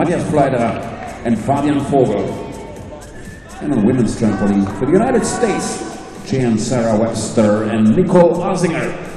Matthias Fleiderer and Fabian Vogel. And on women's trampoline for the United States, Jan Sarah Webster and Nicole Ozinger.